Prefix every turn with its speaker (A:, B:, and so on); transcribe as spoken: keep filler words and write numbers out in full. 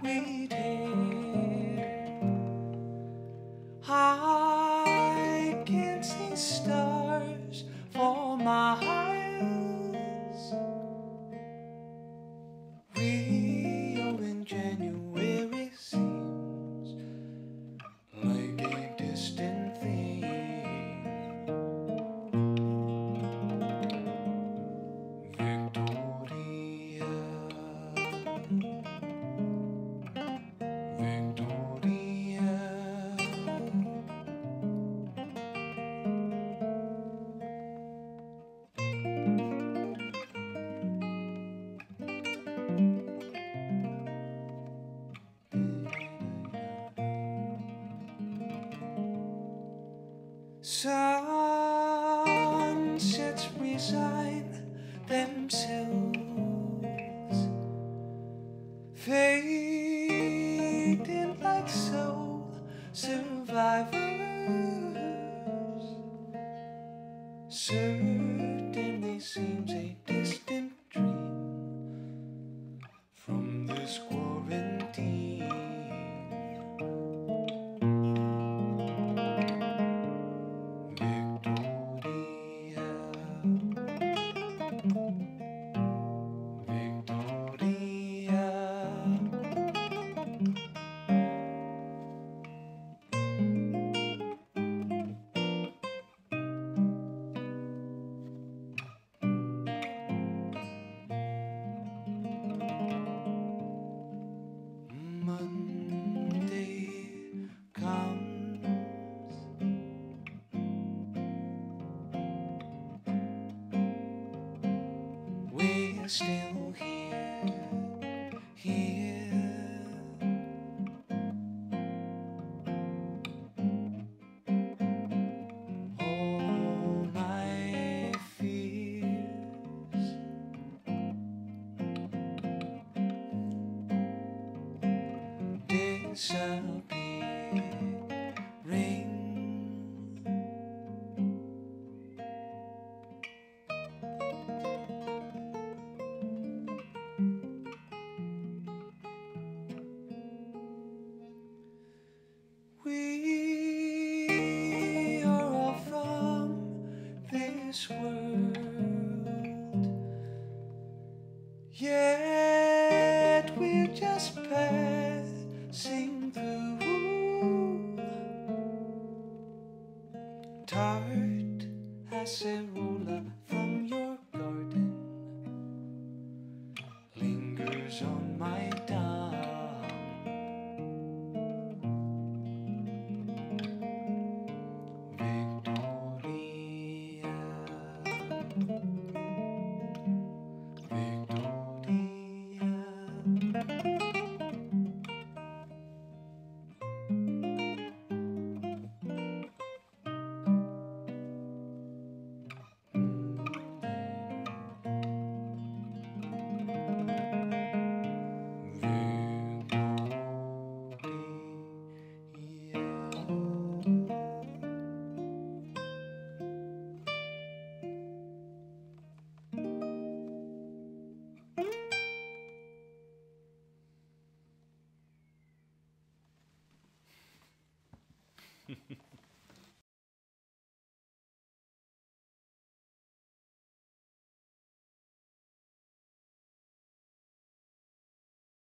A: sweet hair. I can't see stars for miles. Rio in January seems like a distant thing. Victoria, Victoria. Sunsets resign themselves, fading like soul survivors. Certainly seems a distant dream from this quarantine. Monday comes, we're still here, here. All my fears disappearing. We are all from this world, yet we're just passing through. Tart acerola from your garden lingers on my tongue. Victoria, Victoria. Victoria.